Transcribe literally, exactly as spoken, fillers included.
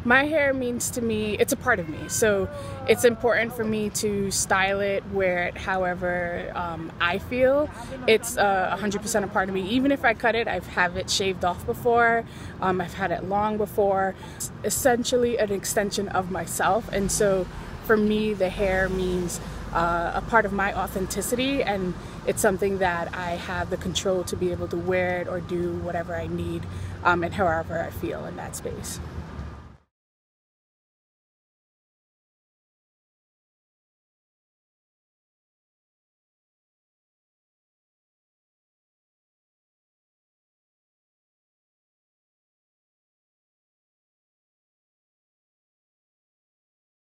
My hair means to me, it's a part of me. So it's important for me to style it, wear it however um, I feel. It's uh, one hundred percent a part of me. Even if I cut it, I've had it shaved off before. Um, I've had it long before. It's essentially an extension of myself. And so for me, the hair means uh, a part of my authenticity, and it's something that I have the control to be able to wear it or do whatever I need um, and however I feel in that space.